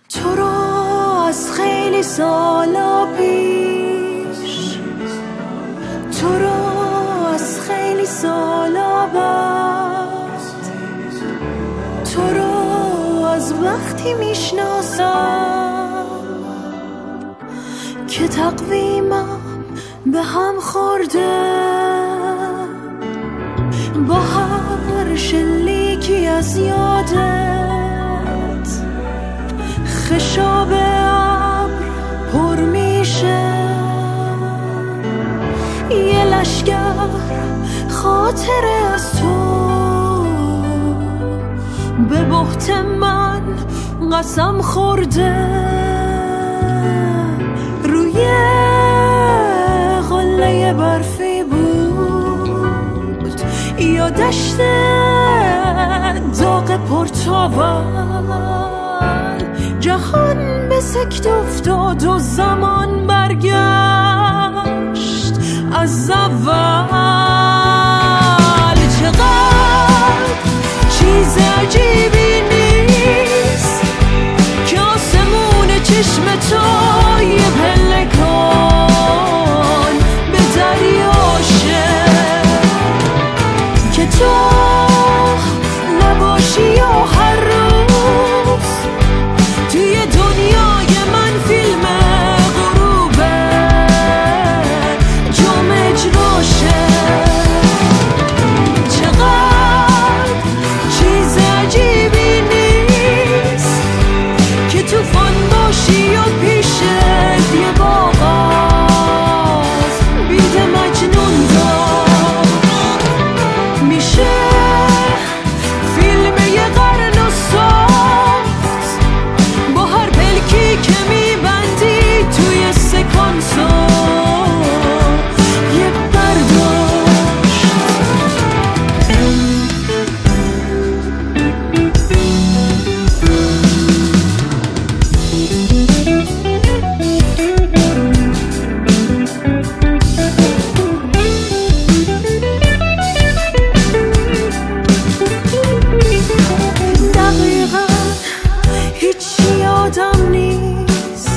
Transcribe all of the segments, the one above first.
تو رو از خیلی سالا پیش، تو رو از خیلی سالا بعد، تو رو از وقتی میشناسم که تقویمم به هم خورده، با هر شلیکی از یادت خشاب ابر پر میشه، یه لشگر خاطره از تو به بهت من قسم خورده، روی قله برفی بود یا دشت داغ پرتاول، جهان به سکت افتاد و زمان برگشت از اول. چقدر چیز عجیبی نیست که آسمون چشم تو یه پلکان به دریاشه، که تو نباشی و هر روز توی دنیای من فیلم غروبه جام اجراشه. چقدر چیز عجیبی نیست که توفان باشی و پیشت یه باغاز بید مجنون داشت، میشه فیلم یه قرن و ساخت با هر پلکی که میبندی توی سکانسو یه برداشت. دقیقا هیچی یادم نیست،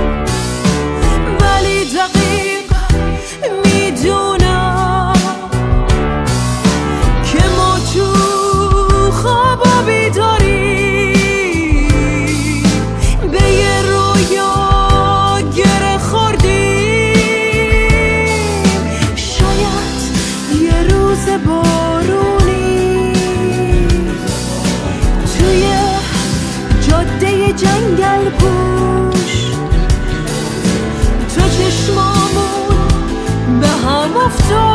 ولی دقیق میدونم که ما تو خوابا بیداریم به یه رویا گره خوردیم. شاید یه روز بارونی توی جاده جنگل پوش تو چشمامون به هم افتاد،